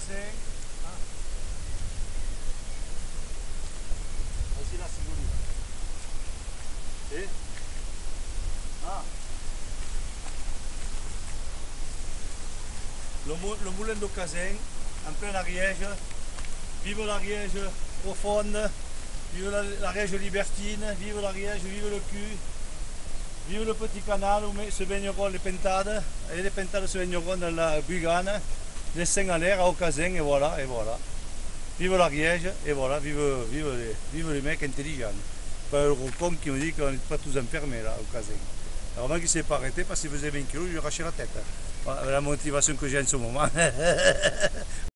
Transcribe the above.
Caseng. Ah. Voici la Sigourie. Et ah. Le moulin de Caseng, en plein Ariège. Vive l'Ariège profonde, vive l'Ariège libertine, vive l'Ariège, vive le cul, vive le petit canal où se baigneront les pentades, et les pentades se baigneront dans la Bugane, les seins en l'air au Caseng, et voilà, et voilà. Vive l'Ariège, et voilà, vive les mecs intelligents. Pas le con qui me dit qu'on n'est pas tous enfermés là au Caseng. Alors moi qui ne s'est pas arrêté parce qu'il faisait 20 kilos, je lui ai arraché la tête. Voilà la motivation que j'ai en ce moment.